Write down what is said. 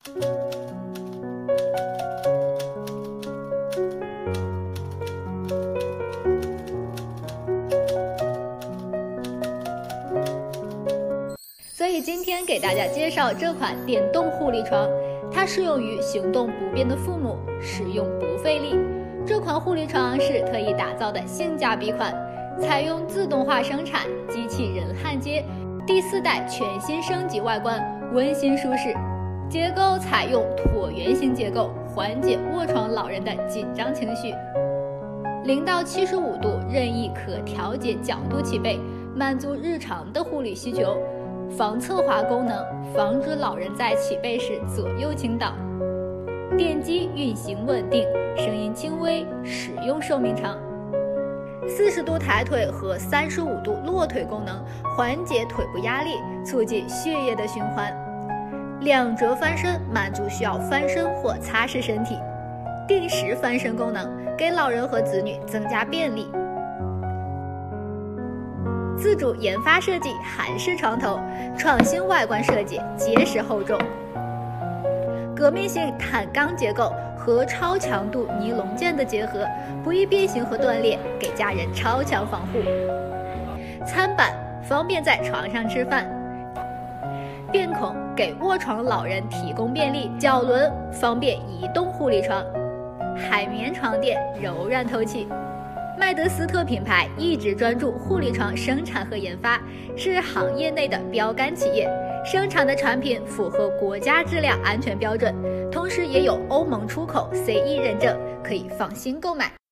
所以今天给大家介绍这款电动护理床，它适用于行动不便的父母，使用不费力。这款护理床是特意打造的性价比款，采用自动化生产、机器人焊接，第4代全新升级外观，温馨舒适。结构采用椭圆形结构，缓解卧床老人的紧张情绪。0到75度任意可调节角度起背，满足日常的护理需求。防侧滑功能，防止老人在起背时左右倾倒。电机运行稳定，声音轻微，使用寿命长。40度抬腿和35度落腿功能，缓解腿部压力，促进血液的循环。2折翻身，满足需要翻身或擦拭身体。定时翻身功能，给老人和子女增加便利。自主研发设计韩式床头，创新外观设计，结实厚重。革命性碳钢结构和超强度尼龙件的结合，不易变形和断裂，给家人超强防护。餐板方便在床上吃饭。便孔给卧床老人提供便利，脚轮方便移动护理床。海绵床垫柔软透气。麦德斯特品牌一直专注护理床生产和研发，是行业内的标杆企业，生产的产品符合国家质量安全标准，同时也有欧盟出口 CE 认证，可以放心购买。